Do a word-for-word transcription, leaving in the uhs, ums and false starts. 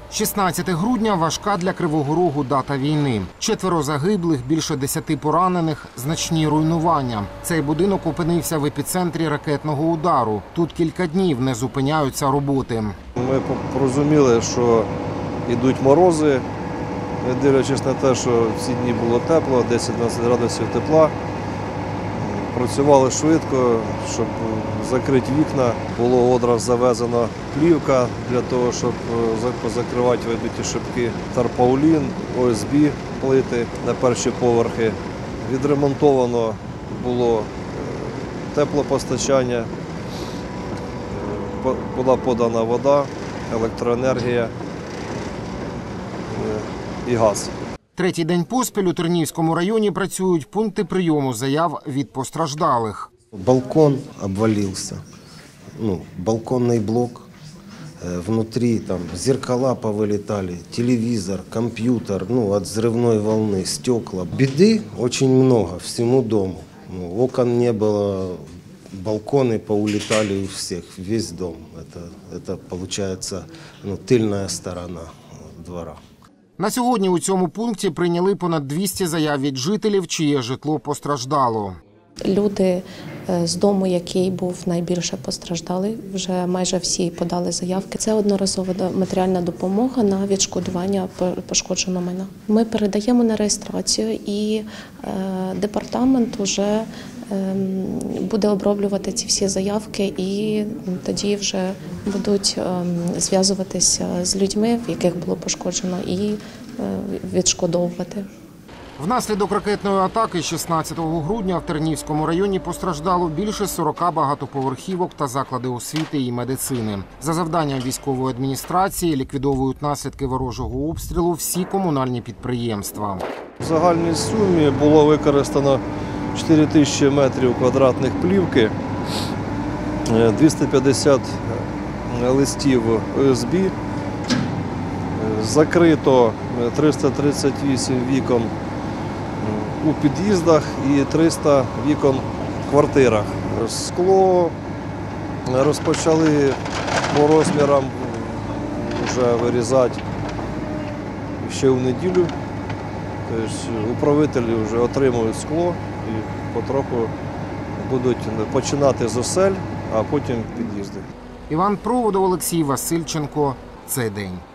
шістнадцяте грудня – важка для Кривого Рогу дата війни. Четверо загиблих, більше десяти поранених, значні руйнування. Цей будинок опинився в епіцентрі ракетного удару. Тут кілька днів не зупиняються роботи. Ми порозуміли, що йдуть морози, не дивлячись на те, що в ці дні було тепло, десять-двадцять градусів тепла. Працювали швидко, щоб закрити вікна. Було одразу завезена плівка для того, щоб закривати вибиті шибки. Тарпаулін, О Ес Бі плити на перші поверхи. Відремонтовано було теплопостачання, була подана вода, електроенергія і газ. Третій день поспіль у Тернівському районі працюють пункти прийому заяв від постраждалих. Балкон обвалився, ну, балконний блок, внутрі там зеркала повилітали, телевізор, комп'ютер, ну, від взривної волни, стекла. Біди дуже багато всьому дому. Ну, окон не було, балконы поулетали у всех, весь дом. Это, это получается, ну, тыльная сторона двора. На сьогодні у цьому пункті прийняли понад двісті заяв від жителів, чиє житло постраждало. Люди з дому, який був найбільше постраждалий, вже майже всі подали заявки. Це одноразова матеріальна допомога на відшкодування пошкодженого майна. Ми передаємо на реєстрацію, і департамент вже буде оброблювати ці всі заявки, і тоді вже будуть зв'язуватися з людьми, в яких було пошкоджено, і відшкодовувати. Внаслідок ракетної атаки шістнадцятого грудня в Тернівському районі постраждало більше сорока багатоповерхівок та заклади освіти і медицини. За завданням військової адміністрації ліквідовують наслідки ворожого обстрілу всі комунальні підприємства. В загальній сумі було використано чотири тисячі метрів квадратних плівки, двісті п'ятдесят листів О Ес Бі, закрито триста тридцять вісім вікон у під'їздах і триста вікон в квартирах. Скло розпочали по розмірам вже вирізати ще в неділю. Тобто управителі вже отримують скло і потроху будуть починати з осель, а потім під'їзди. Іван Проводов, Олексій Васильченко. Цей день.